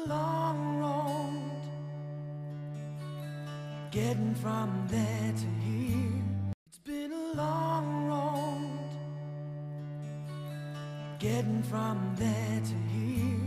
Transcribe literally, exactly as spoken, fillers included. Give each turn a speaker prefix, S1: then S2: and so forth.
S1: a long road, getting from there to here. It's been a long road, getting from there to here.